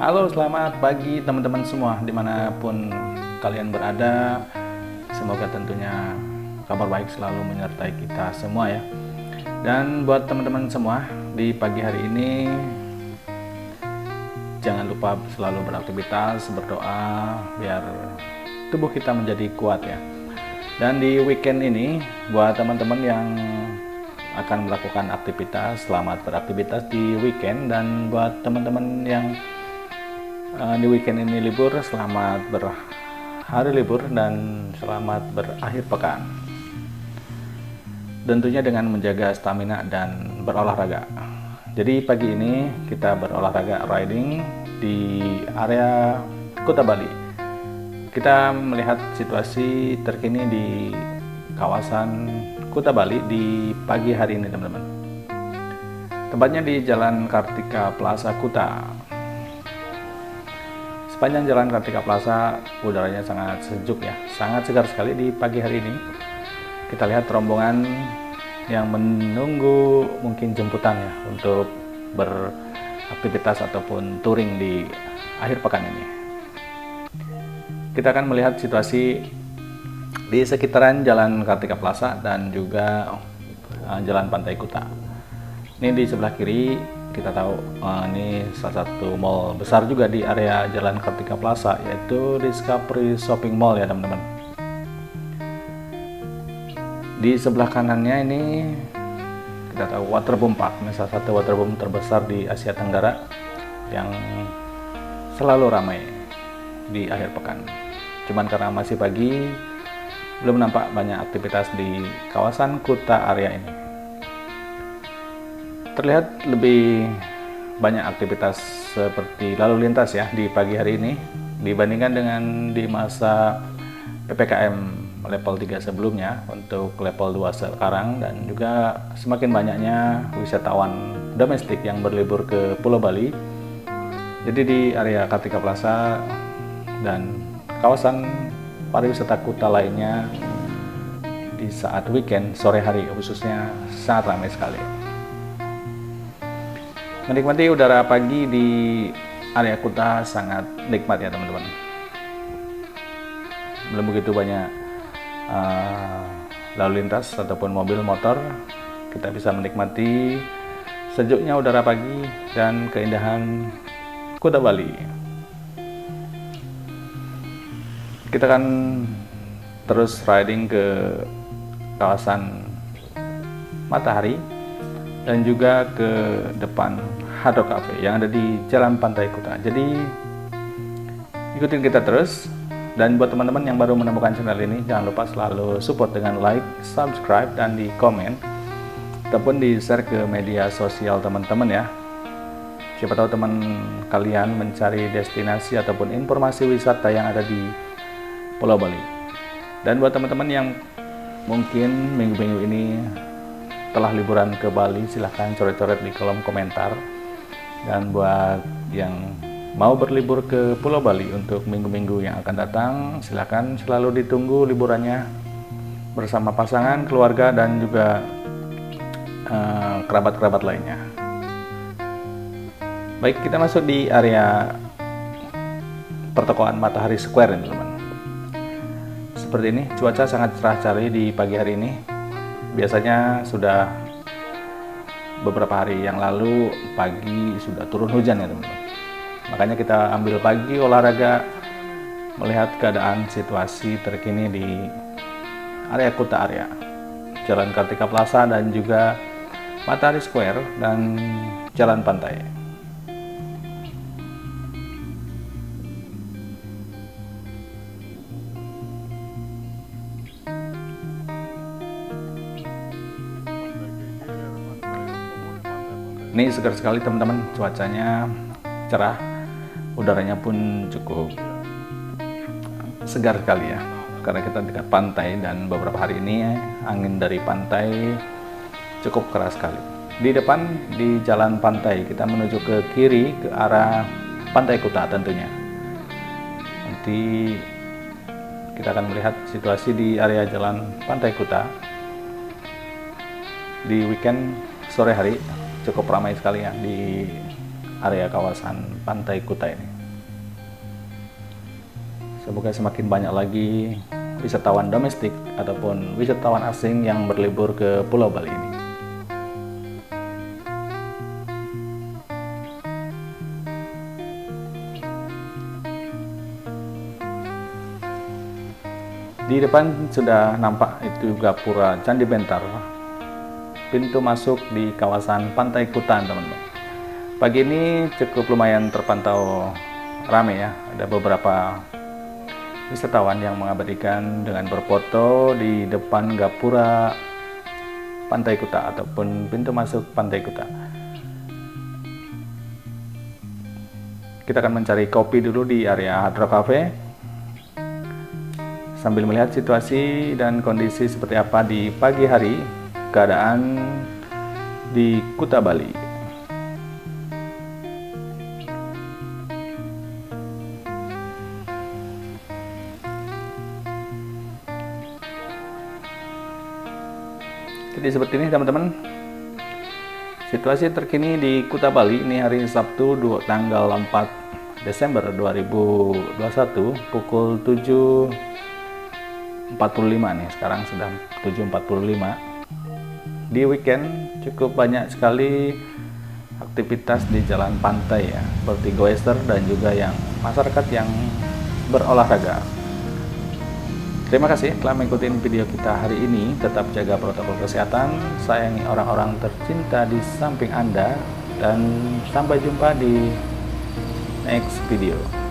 Halo, selamat pagi teman-teman semua dimanapun kalian berada. Semoga tentunya kabar baik selalu menyertai kita semua ya. Dan buat teman-teman semua di pagi hari ini, jangan lupa selalu beraktivitas, berdoa biar tubuh kita menjadi kuat ya. Dan di weekend ini buat teman-teman yang akan melakukan aktivitas, selamat beraktivitas di weekend. Dan buat teman-teman yang di weekend ini libur, selamat berhari libur dan selamat berakhir pekan. Tentunya dengan menjaga stamina dan berolahraga. Jadi pagi ini kita berolahraga riding di area Kuta Bali. Kita melihat situasi terkini di kawasan Kuta Bali di pagi hari ini teman-teman. Tempatnya di Jalan Kartika Plaza Kuta. Sepanjang Jalan Kartika Plaza udaranya sangat sejuk ya, sangat segar sekali di pagi hari ini. Kita lihat rombongan yang menunggu mungkin jemputan ya untuk beraktivitas ataupun touring di akhir pekan ini. Kita akan melihat situasi di sekitaran Jalan Kartika Plaza dan juga Jalan Pantai Kuta. Ini di sebelah kiri kita tahu ini salah satu mall besar juga di area Jalan Kartika Plaza, yaitu Discovery Shopping Mall ya teman-teman. Di sebelah kanannya ini kita tahu Waterboom Park, ini salah satu waterboom terbesar di Asia Tenggara yang selalu ramai di akhir pekan. Cuman karena masih pagi, belum nampak banyak aktivitas di kawasan Kuta area ini. Terlihat lebih banyak aktivitas seperti lalu lintas ya di pagi hari ini dibandingkan dengan di masa PPKM level 3 sebelumnya untuk level 2 sekarang, dan juga semakin banyaknya wisatawan domestik yang berlibur ke Pulau Bali. Jadi di area Kartika Plaza dan kawasan pariwisata Kuta lainnya di saat weekend sore hari khususnya sangat ramai sekali. Menikmati udara pagi di area Kuta sangat nikmat ya teman-teman. Belum begitu banyak lalu lintas ataupun mobil motor. Kita bisa menikmati sejuknya udara pagi dan keindahan Kuta Bali. Kita akan terus riding ke kawasan Matahari dan juga ke depan Hard Rock Cafe yang ada di Jalan Pantai Kuta. Jadi ikutin kita terus. Dan buat teman-teman yang baru menemukan channel ini, jangan lupa selalu support dengan like, subscribe, dan di komen ataupun di share ke media sosial teman-teman ya. Siapa tahu teman kalian mencari destinasi ataupun informasi wisata yang ada di Pulau Bali. Dan buat teman-teman yang mungkin minggu-minggu ini telah liburan ke Bali, silahkan coret-coret di kolom komentar. Dan buat yang mau berlibur ke Pulau Bali untuk minggu-minggu yang akan datang, silahkan selalu ditunggu liburannya bersama pasangan, keluarga, dan juga kerabat-kerabat lainnya. Baik, kita masuk di area pertokoan Matahari Square ini teman. Seperti ini, cuaca sangat cerah sekali di pagi hari ini. Biasanya sudah beberapa hari yang lalu pagi sudah turun hujan ya teman-teman. Makanya kita ambil pagi olahraga, melihat keadaan situasi terkini di area Kuta area, Jalan Kartika Plaza dan juga Matahari Square dan Jalan Pantai. Ini segar sekali teman-teman, cuacanya cerah, udaranya pun cukup segar sekali ya, karena kita dekat pantai dan beberapa hari ini angin dari pantai cukup keras sekali. Di depan di Jalan Pantai kita menuju ke kiri ke arah Pantai Kuta tentunya. Nanti kita akan melihat situasi di area Jalan Pantai Kuta di weekend sore hari. Cukup ramai sekali ya di area kawasan Pantai Kuta ini. Semoga semakin banyak lagi wisatawan domestik ataupun wisatawan asing yang berlibur ke Pulau Bali ini. Di depan sudah nampak itu gapura Candi Bentar, pintu masuk di kawasan Pantai Kuta, teman-teman. Pagi ini cukup lumayan terpantau ramai ya, ada beberapa wisatawan yang mengabadikan dengan berfoto di depan gapura Pantai Kuta ataupun pintu masuk Pantai Kuta. Kita akan mencari kopi dulu di area Hard Rock Cafe sambil melihat situasi dan kondisi seperti apa di pagi hari keadaan di Kuta Bali. Jadi seperti ini teman-teman, situasi terkini di Kuta Bali ini hari Sabtu tanggal 4 Desember 2021 pukul 7.45 nih, sekarang sudah 7.45. Di weekend cukup banyak sekali aktivitas di jalan pantai ya, seperti goeser dan juga yang masyarakat yang berolahraga. Terima kasih telah mengikuti video kita hari ini. Tetap jaga protokol kesehatan, sayangi orang-orang tercinta di samping Anda, dan sampai jumpa di next video.